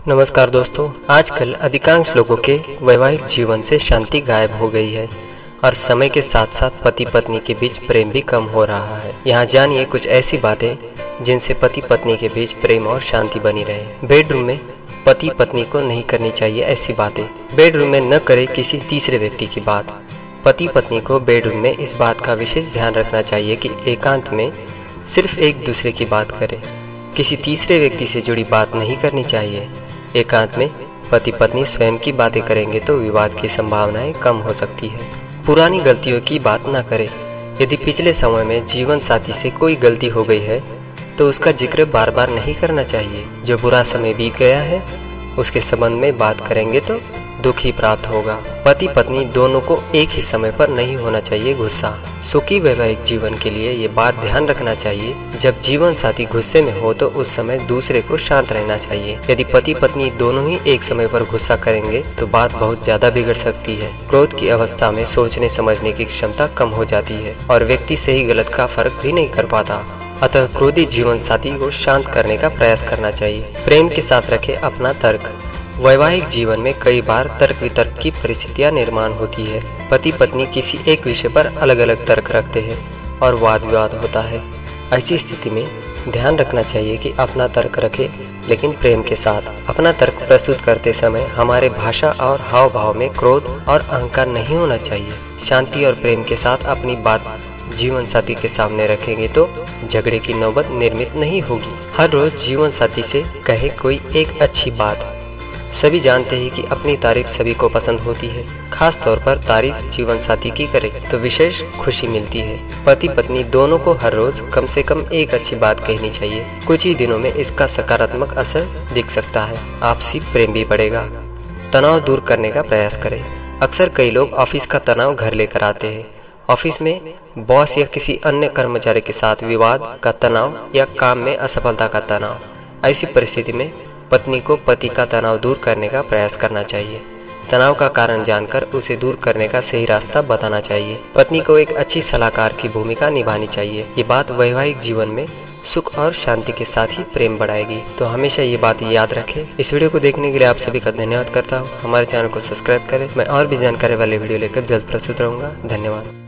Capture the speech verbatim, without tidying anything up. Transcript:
नमस्कार दोस्तों, आजकल अधिकांश लोगों के वैवाहिक जीवन से शांति गायब हो गई है और समय के साथ साथ पति पत्नी के बीच प्रेम भी कम हो रहा है। यहाँ जानिए कुछ ऐसी बातें जिनसे पति पत्नी के बीच प्रेम और शांति बनी रहे। बेडरूम में पति पत्नी को नहीं करनी चाहिए ऐसी बातें। बेडरूम में न करे किसी तीसरे व्यक्ति की बात। पति पत्नी को बेडरूम में इस बात का विशेष ध्यान रखना चाहिए कि एकांत में सिर्फ एक दूसरे की बात करें। किसी तीसरे व्यक्ति से जुड़ी बात नहीं करनी चाहिए। एकांत में पति पत्नी स्वयं की बातें करेंगे तो विवाद की संभावनाएं कम हो सकती है। पुरानी गलतियों की बात न करें। यदि पिछले समय में जीवन साथी से कोई गलती हो गई है तो उसका जिक्र बार बार नहीं करना चाहिए। जो बुरा समय बीत गया है उसके संबंध में बात करेंगे तो दुख ही प्राप्त होगा। पति पत्नी दोनों को एक ही समय पर नहीं होना चाहिए गुस्सा। सुखी वैवाहिक जीवन के लिए ये बात ध्यान रखना चाहिए, जब जीवन साथी गुस्से में हो तो उस समय दूसरे को शांत रहना चाहिए। यदि पति पत्नी दोनों ही एक समय पर गुस्सा करेंगे तो बात बहुत ज्यादा बिगड़ सकती है। क्रोध की अवस्था में सोचने समझने की क्षमता कम हो जाती है और व्यक्ति सही गलत का फर्क भी नहीं कर पाता। अतः क्रोधी जीवन साथी को शांत करने का प्रयास करना चाहिए। प्रेम के साथ रखे अपना तर्क। वैवाहिक जीवन में कई बार तर्क वितर्क की परिस्थितियां निर्माण होती है। पति पत्नी किसी एक विषय पर अलग अलग तर्क रखते हैं और वाद विवाद होता है। ऐसी स्थिति में ध्यान रखना चाहिए कि अपना तर्क रखें, लेकिन प्रेम के साथ। अपना तर्क प्रस्तुत करते समय हमारे भाषा और हाव भाव में क्रोध और अहंकार नहीं होना चाहिए। शांति और प्रेम के साथ अपनी बात जीवन साथी के सामने रखेंगे तो झगड़े की नौबत निर्मित नहीं होगी। हर रोज जीवन साथी से कहे कोई एक अच्छी बात। सभी जानते हैं कि अपनी तारीफ सभी को पसंद होती है। खास तौर पर तारीफ जीवन साथी की करे तो विशेष खुशी मिलती है। पति पत्नी दोनों को हर रोज कम से कम एक अच्छी बात कहनी चाहिए। कुछ ही दिनों में इसका सकारात्मक असर दिख सकता है। आपसी प्रेम भी बढ़ेगा। तनाव दूर करने का प्रयास करें। अक्सर कई लोग ऑफिस का तनाव घर लेकर आते हैं। ऑफिस में बॉस या किसी अन्य कर्मचारी के साथ विवाद का तनाव या काम में असफलता का तनाव। ऐसी परिस्थिति में पत्नी को पति का तनाव दूर करने का प्रयास करना चाहिए। तनाव का कारण जानकर उसे दूर करने का सही रास्ता बताना चाहिए। पत्नी को एक अच्छी सलाहकार की भूमिका निभानी चाहिए। ये बात वैवाहिक जीवन में सुख और शांति के साथ ही प्रेम बढ़ाएगी। तो हमेशा ये बात याद रखें। इस वीडियो को देखने के लिए आप सभी का धन्यवाद करता हूँ। हमारे चैनल को सब्सक्राइब करें। मैं और भी जानकारी वाले वीडियो लेकर जल्द प्रस्तुत रहूँगा। धन्यवाद।